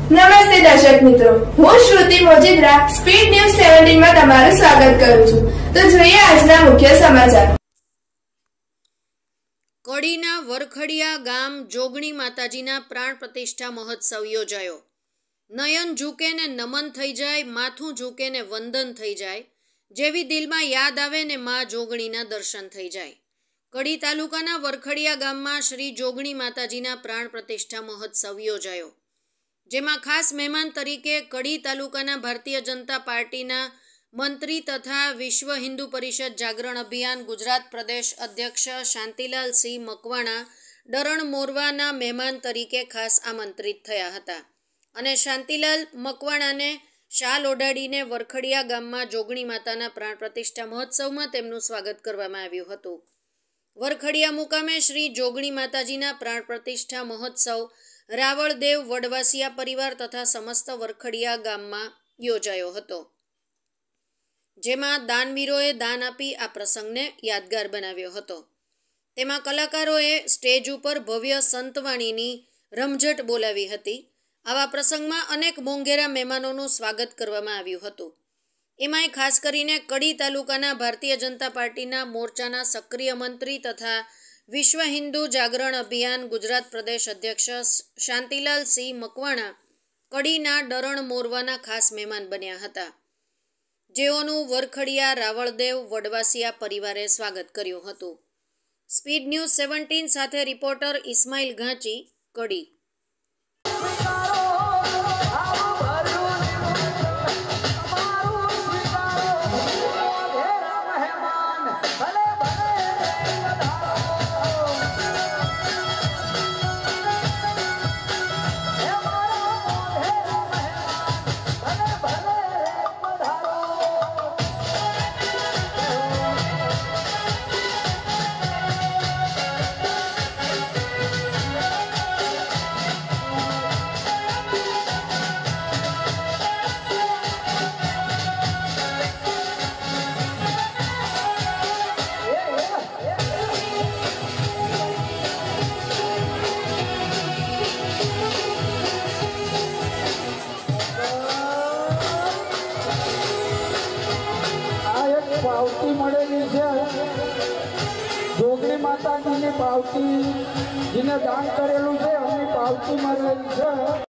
નમસ્તે દર્શક મિત્રો, હું શ્રુતિ મોજીદ્રા સ્પીડ ન્યૂઝ 17 માં તમારું સ્વાગત કરું છું। તો જોઈએ આજના મુખ્ય સમાચાર। કડીના વરખડિયા ગામ જોગણી માતાજીના પ્રાણ પ્રતિષ્ઠા મહોત્સવ યોજાયો। નયન ઝૂકે ને નમન થઈ જાય, માથું ઝૂકે ને વંદન થઈ જાય, જેવી દિલમાં યાદ આવે ને માં જોગણીના દર્શન થઈ જાય। કડી તાલુકાના વરખડિયા ગામમાં શ્રી જોગણી માતાજીના પ્રાણ પ્રતિષ્ઠા મહોત્સવ યોજાયો, જેમાં ખાસ મહેમાન તરીકે કડી તાલુકાના ભારતીય જનતા પાર્ટીના મંત્રી તથા વિશ્વ હિન્દુ પરિષદ જાગરણ અભિયાન ગુજરાત પ્રદેશ અધ્યક્ષ શાંતિલાલ સિંહ મકવાણા ડરણ મોરવાના મહેમાન તરીકે ખાસ આમંત્રિત થયા હતા અને શાંતિલાલ મકવાણાને શાલ ઓઢાડીને વરખડિયા ગામમાં જોગણી માતાના પ્રાણ પ્રતિષ્ઠા મહોત્સવમાં તેમનું સ્વાગત કરવામાં આવ્યું હતું। વરખડિયા મુકામે શ્રી જોગણી માતાજીના પ્રાણ પ્રતિષ્ઠા મહોત્સવ રાવળદેવ વડવાસિયા પરિવાર તથા સમસ્ત વરખડિયા ગામમાં યોજાયો હતો, જેમાં દાનવીરોએ દાન આપી આ પ્રસંગને યાદગાર બનાવ્યો હતો। તેમાં કલાકારોએ સ્ટેજ ઉપર ભવ્ય સંતવાણીની રમઝટ બોલાવી હતી। આવા પ્રસંગમાં અનેક મોંઘેરા મહેમાનોનું સ્વાગત કરવામાં આવ્યું હતું। એમાંય ખાસ કરીને કડી તાલુકાના ભારતીય જનતા પાર્ટીના મોરચાના સક્રિય મંત્રી તથા વિશ્વ હિન્દુ જાગરણ અભિયાન ગુજરાત પ્રદેશ અધ્યક્ષ શાંતિલાલ સિંહ મકવાણા કડીના ડરણ મોરવાના ખાસ મહેમાન બન્યા હતા, જેઓનું વરખડિયા રાવળદેવ વડવાસિયા પરિવારે સ્વાગત કર્યું હતું। સ્પીડ ન્યૂઝ 17 સાથે રિપોર્ટર ઇસ્માઇલ ઘાંચી, કડી। पावती મળેલી છે જોગણી માતાજીની પાવતી, જેને દાન કરેલું છે એમની પાવતી મળેલી છે।